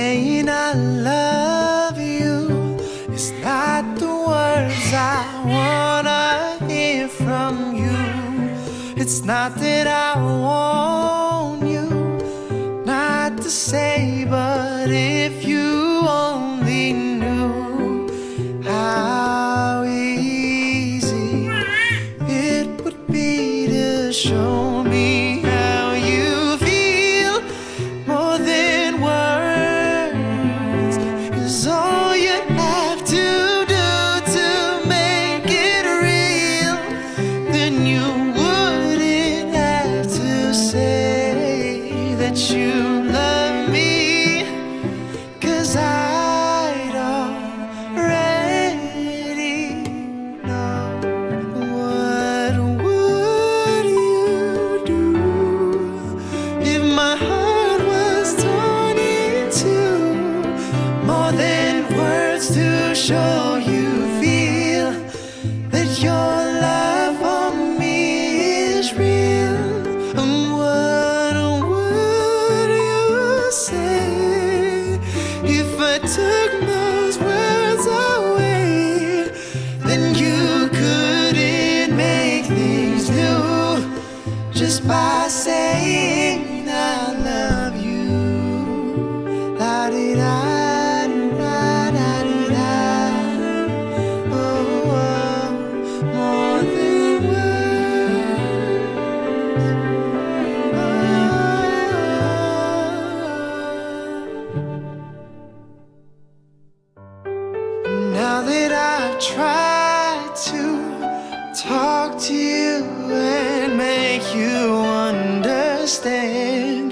saying I love you is not the words I wanna hear from you. It's not that I want you not to say, but if you only knew how easy it would be to show me how you feel. More than words is all you have to do to make it real. Then you wouldn't have to say that you love me, 'cause I'd already know. What would you do if my heart was torn in two? More than words to show you feel that your love for me is real. And what would you say if I took those words away? Then you couldn't make things new just by saying I love you. La di da da da di da. Oh, oh, more than words. Now that I've tried to talk to you and make you understand,